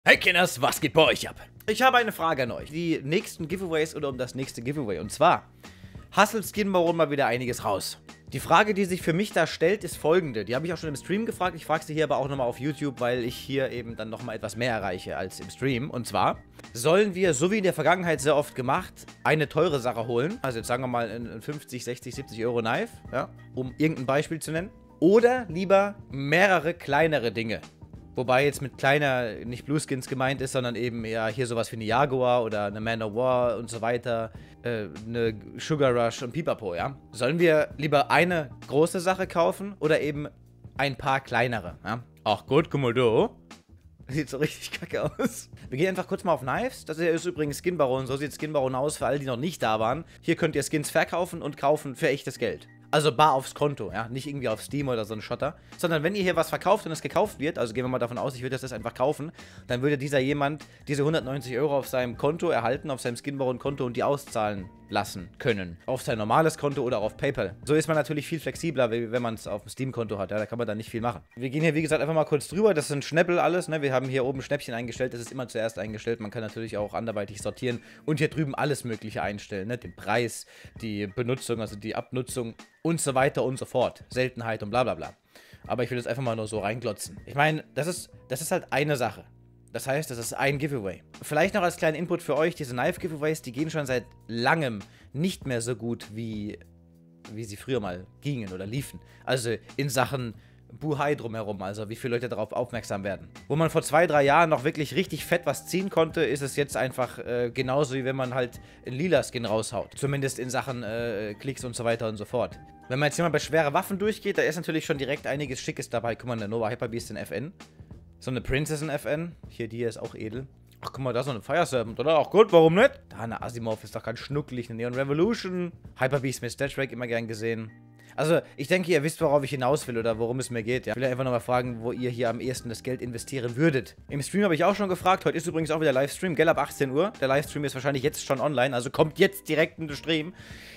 Hey Kinders, was geht bei euch ab? Ich habe eine Frage an euch. Die nächsten Giveaways oder um das nächste Giveaway. Und zwar, Hustle Skin Baron mal wieder einiges raus. Die Frage, die sich für mich da stellt, ist folgende. Die habe ich auch schon im Stream gefragt. Ich frage sie hier aber auch nochmal auf YouTube, weil ich hier eben dann nochmal etwas mehr erreiche als im Stream. Und zwar, sollen wir, so wie in der Vergangenheit sehr oft gemacht, eine teure Sache holen? Also jetzt sagen wir mal ein 50, 60, 70 Euro Knife, ja, um irgendein Beispiel zu nennen. Oder lieber mehrere kleinere Dinge. Wobei jetzt mit kleiner nicht Blueskins gemeint ist, sondern eben eher hier sowas wie eine Jaguar oder eine Man of War und so weiter, eine Sugar Rush und Pipapo, ja? Sollen wir lieber eine große Sache kaufen oder eben ein paar kleinere, ja? Ach gut, guck mal da. Sieht so richtig kacke aus. Wir gehen einfach kurz mal auf Knives. Das ist übrigens Skin Baron. So sieht Skin Baron aus für alle, die noch nicht da waren. Hier könnt ihr Skins verkaufen und kaufen für echtes Geld. Also bar aufs Konto, ja, nicht irgendwie auf Steam oder so ein Schotter, sondern wenn ihr hier was verkauft und es gekauft wird, also gehen wir mal davon aus, ich würde das einfach kaufen, dann würde dieser jemand diese 190 Euro auf seinem Konto erhalten, auf seinem Skin Baron Konto und die auszahlen lassen können. Auf sein normales Konto oder auf PayPal. So ist man natürlich viel flexibler, wenn man es auf dem Steam-Konto hat, ja, da kann man dann nicht viel machen. Wir gehen hier, wie gesagt, einfach mal kurz drüber, das sind Schnäppel alles, ne, wir haben hier oben Schnäppchen eingestellt, das ist immer zuerst eingestellt, man kann natürlich auch anderweitig sortieren und hier drüben alles mögliche einstellen, ne, den Preis, die Benutzung, also die Abnutzung und so weiter und so fort, Seltenheit und bla bla bla. Aber ich will jetzt einfach mal nur so reinglotzen. Ich meine, das ist halt eine Sache. Das heißt, das ist ein Giveaway. Vielleicht noch als kleinen Input für euch, diese Knife-Giveaways, die gehen schon seit langem nicht mehr so gut, wie sie früher mal gingen oder liefen. Also in Sachen Buhai drumherum, also wie viele Leute darauf aufmerksam werden. Wo man vor 2, 3 Jahren noch wirklich richtig fett was ziehen konnte, ist es jetzt einfach genauso, wie wenn man halt einen lila Skin raushaut. Zumindest in Sachen Klicks und so weiter und so fort. Wenn man jetzt hier mal bei schweren Waffen durchgeht, da ist natürlich schon direkt einiges Schickes dabei. Guck mal, eine Nova Hyper Beast in FN. So eine Princess in FN. Hier, die hier ist auch edel. Ach, guck mal, da ist noch eine Fire Serpent, oder? Ach gut, warum nicht? Da eine Asimov ist doch ganz schnuckelig. Eine Neon Revolution. Hyper Beast mit Stat Track immer gern gesehen. Also, ich denke, ihr wisst, worauf ich hinaus will oder worum es mir geht. Ja. Ich will einfach nochmal fragen, wo ihr hier am ehesten das Geld investieren würdet. Im Stream habe ich auch schon gefragt. Heute ist übrigens auch wieder Livestream, gell, ab 18 Uhr. Der Livestream ist wahrscheinlich jetzt schon online, also kommt jetzt direkt in den Stream.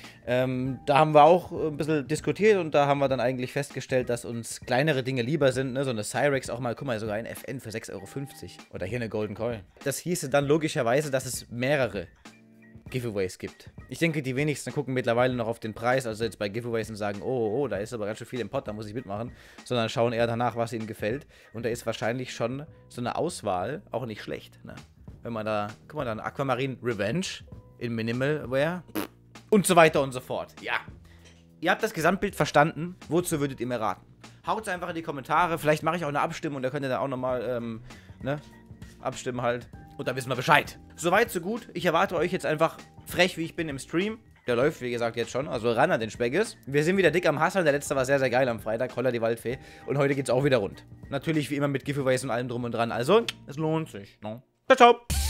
Da haben wir auch ein bisschen diskutiert und da haben wir dann eigentlich festgestellt, dass uns kleinere Dinge lieber sind, ne? So eine Cyrex auch mal, guck mal, sogar ein FN für 6,50 Euro. Oder hier eine Golden Coil. Das hieße dann logischerweise, dass es mehrere Giveaways gibt. Ich denke, die wenigsten gucken mittlerweile noch auf den Preis, also jetzt bei Giveaways und sagen, oh, da ist aber ganz schön viel im Pot, da muss ich mitmachen, sondern schauen eher danach, was ihnen gefällt. Und da ist wahrscheinlich schon so eine Auswahl auch nicht schlecht, ne? Wenn man da, guck mal, dann Aquamarine Revenge in Minimalware und so weiter und so fort. Ja. Ihr habt das Gesamtbild verstanden. Wozu würdet ihr mir raten? Haut's einfach in die Kommentare. Vielleicht mache ich auch eine Abstimmung. Da könnt ihr dann auch nochmal, ne? Abstimmen halt. Und da wissen wir Bescheid. Soweit, so gut. Ich erwarte euch jetzt einfach frech, wie ich bin im Stream. Der läuft, wie gesagt, jetzt schon. Also ran an den Speckes. Wir sind wieder dick am Hustlen. Der letzte war sehr, sehr geil am Freitag. Holla die Waldfee. Und heute geht's auch wieder rund. Natürlich wie immer mit Giveaways und allem drum und dran. Also, es lohnt sich. Ne? Ciao, ciao.